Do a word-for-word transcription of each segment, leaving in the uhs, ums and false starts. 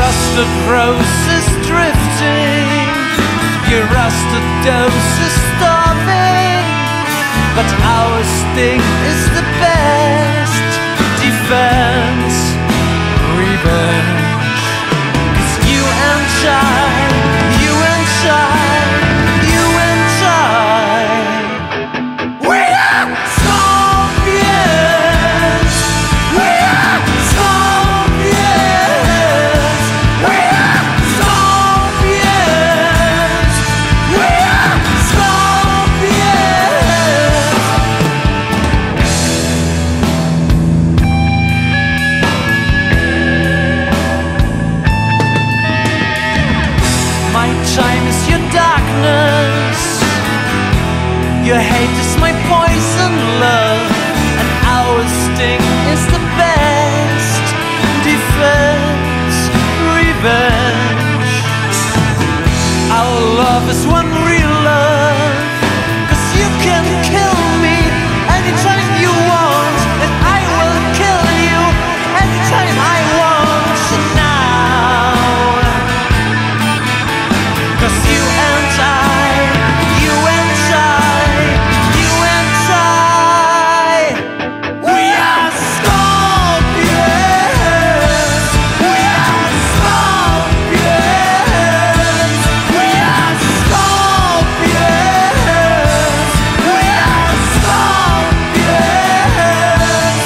rusted roses drifting, your rusted dose is starving, but our sting is the best defense, revenge. 'Cause you and I, you and I, you and I, we are champions, we are champions, we are champions, we are champions. My time is your darkness, your hate is my poison, love, and our sting is the best defense, revenge. Our love is one real love, 'cause you can kill me anytime you want, and I will kill you anytime I want now. 'Cause you and I, you and I, you and I, we are scorpions, we are scorpions, we are scorpions, we are scorpions.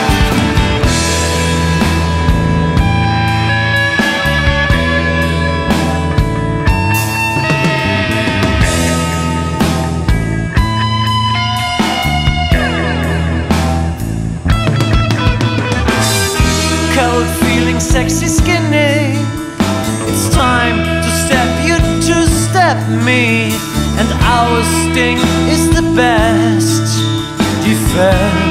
Cold feeling, sexy skinny, it's time to step you to step me, and our sting is the best defense.